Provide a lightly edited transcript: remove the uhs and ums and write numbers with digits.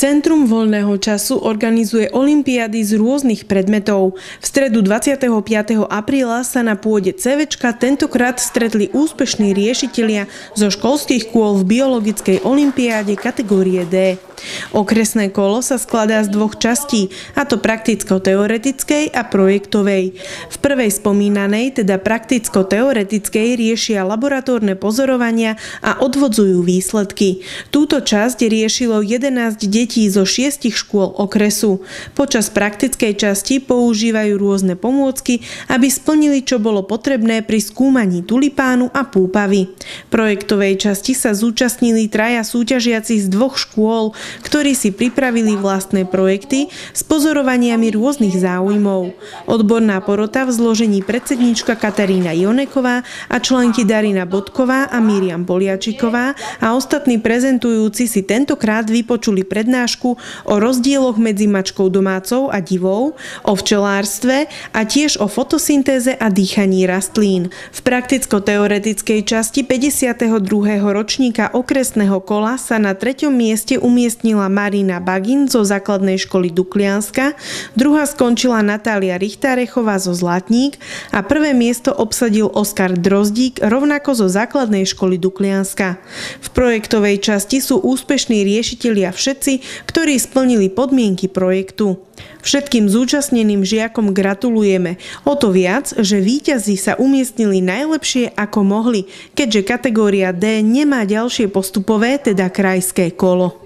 Centrum voľného času organizuje olympiády z rôznych predmetov. V stredu 25. apríla sa na pôde CVčka tentokrát stretli úspešní riešitelia zo školských kôl v biologickej olympiáde kategórie D. Okresné kolo sa skladá z dvoch častí, a to prakticko-teoretickej a projektovej. V prvej spomínanej, teda prakticko-teoretickej, riešia laboratórne pozorovania a odvodzujú výsledky. Túto časť riešilo 11 detí zo 6 škôl okresu. Počas praktickej časti používajú rôzne pomôcky, aby splnili, čo bolo potrebné pri skúmaní tulipánu a púpavy. Projektovej časti sa zúčastnili 3 súťažiaci z 2 škôl, ktorí si pripravili vlastné projekty s pozorovaniami rôznych záujmov. Odborná porota v zložení predsedníčka Katarína Joneková a členky Darina Bodková a Miriam Poliačiková a ostatní prezentujúci si tentokrát vypočuli prednášku o rozdieloch medzi mačkou domácou a divou, o včelárstve a tiež o fotosyntéze a dýchaní rastlín. V prakticko-teoretickej časti 52. ročníka okresného kola sa na 3. mieste umiestnila Marina Bagin zo základnej školy Duklianska, druhá skončila Natália Richtárechová zo Zlatník a prvé miesto obsadil Oskar Drozdík rovnako zo základnej školy Duklianska. V projektovej časti sú úspešní riešitelia všetci, ktorí splnili podmienky projektu. Všetkým zúčastneným žiakom gratulujeme. O to viac, že víťazi sa umiestnili najlepšie ako mohli, keďže kategória D nemá ďalšie postupové, teda krajské kolo.